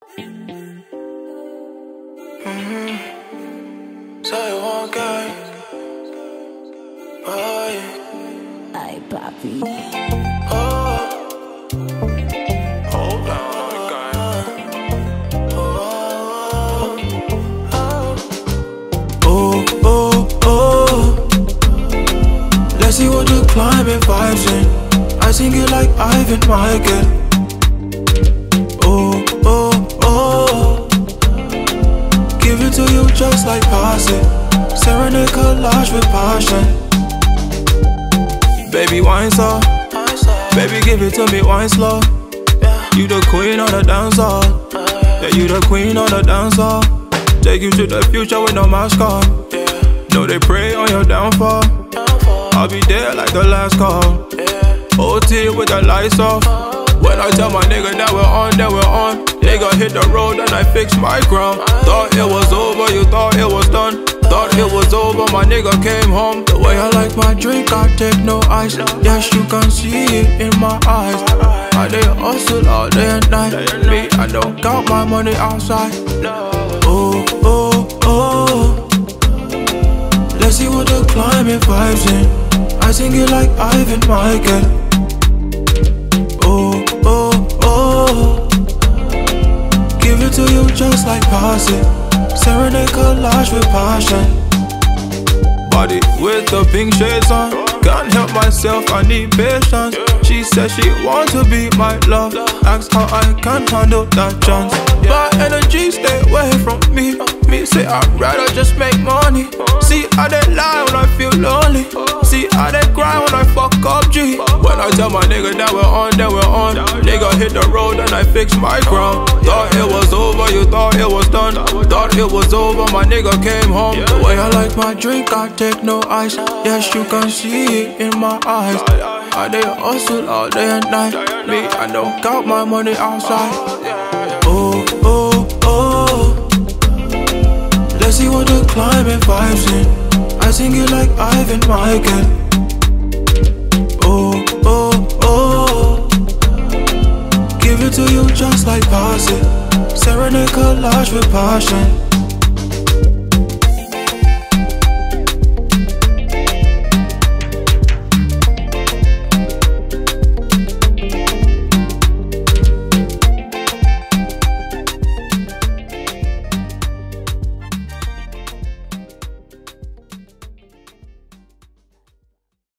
Say one guy. Oh, yeah. Ay, papi. Oh. Hold on, guy. Oh. Let's see what the climbing vibes in. I sing it like Ivan Michael. Oh. Give it to you just like pass it. Serenade collage with passion. Baby, wine slow. Baby, give it to me, wine slow. You the queen of the dance hall. Yeah, you the queen of the dance hall. Take you to the future with no mask on. No, they pray on your downfall. I'll be there like the last call. OT with the lights off. When I tell my nigga that we're on, then we're on. Nigga hit the road and I fix my ground. Thought it was over, you thought it was done. Thought it was over, my nigga came home. The way I like my drink, I take no ice. Yes, you can see it in my eyes. I dey hustle all day and night. Me, I don't count my money outside. Oh. Let's see what the climbing vibes in. I sing it like Ivan Michael. Oh. Give it to you just like pass it. Serenade collage with passion. Body with the pink shades on. Can't help myself, I need patience. She said she want to be my love. Ask how I can handle that chance. Bad energy, stay away from me. Me say I'd rather just make money. See how they lie when I feel lonely. See how they cry when I fuck up G. When I tell my nigga that we're on, then we're on. Nigga hit the road and I fix my ground. Thought it was over, you thought it was done. Thought it was over, my nigga came home. The way I like my drink, I take no ice. Yes, you can see it in my eyes. I dey hustle all day and night. Me, I don't count my money outside. Oh. Let's see what the climbing vibes in. I sing it like Ivan Michael. Oh. Give it to you just like pass it. Serenade collage with passion.